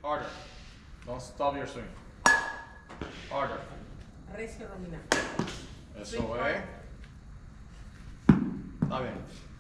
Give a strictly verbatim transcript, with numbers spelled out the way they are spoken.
Harder. Don't stop your swing. Harder. Recio, Romina. Eso es. Está bien.